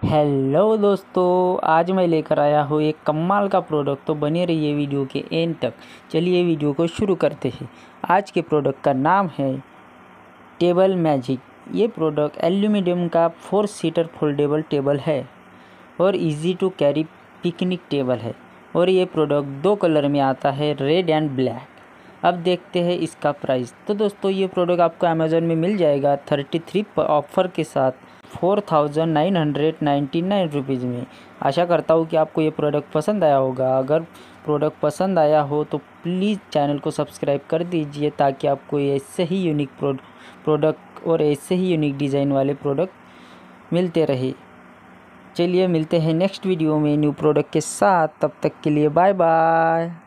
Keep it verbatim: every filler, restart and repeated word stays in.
Hello दोस्तों, आज मैं लेकर आया हूँ एक कमाल का प्रोडक्ट। तो बने रहिए वीडियो के एंड तक। चलिए वीडियो को शुरू करते हैं। आज के प्रोडक्ट का नाम है टेबल मैजिक। ये प्रोडक्ट एल्यूमीनियम का फोर सीटर फोल्डेबल टेबल है और easy to carry picnic table है। और ये प्रोडक्ट दो कलर में आता है, रेड एंड ब्लैक। अब देखते हैं इसका प्राइस। तो दोस्तों ये प्रोडक्ट आपको अमेज़न में मिल जाएगा थर्टी थ्री ऑफ़र के साथ four thousand nine hundred ninety nine rupees में। आशा करता हूँ कि आपको ये प्रोडक्ट पसंद आया होगा। अगर प्रोडक्ट पसंद आया हो तो प्लीज़ चैनल को सब्सक्राइब कर दीजिए, ताकि आपको ऐसे ही यूनिक प्रोडक्ट और ऐसे ही यूनिक डिज़ाइन वाले प्रोडक्ट मिलते रहे। चलिए मिलते हैं नेक्स्ट वीडियो में न्यू प्रोडक्ट के साथ। तब तक के लिए बाय बाय।